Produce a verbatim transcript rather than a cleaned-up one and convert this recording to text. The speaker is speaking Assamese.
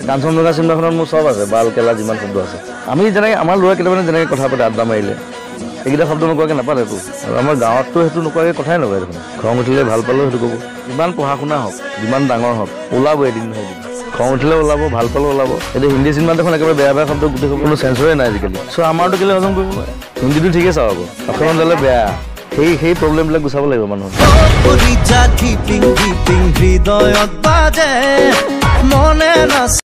কাঞ্চন জংঘা চিনেমাখনত মোৰ চব আছে বাল কেলা যিমান শব্দ আছে আমি যেনেকৈ আমাৰ ল'ৰা কেইটামানে যেনেকৈ কথা পাতে আড্ডা মাৰিলে এইকেইটা শব্দ নোকোৱাকৈ নাপাতেতো আৰু আমাৰ গাঁৱততো সেইটো নোকোৱাকৈ কথাই নকয় দেখোন খং উঠিলে ভাল পালেও সেইটো ক'ব যিমান পঢ়া শুনা হওক যিমান ডাঙৰ হওক ওলাব এদিন নহয় এদিন খং উঠিলে ওলাব ভাল পালেও ওলাব এতিয়া হিন্দী চিনেমাত দেখোন একেবাৰে বেয়া বেয়া শব্দ গোটেই কোনো চেঞ্চৰে নাই আজিকালি চ' আমাৰতো কেলৈ হজম কৰিব নোৱাৰে হিন্দীটো ঠিকেই চাব অসমত হ'লে বেয়া সেই সেই প্ৰব্লেমবিলাক গুচাব লাগিব মানুহৰ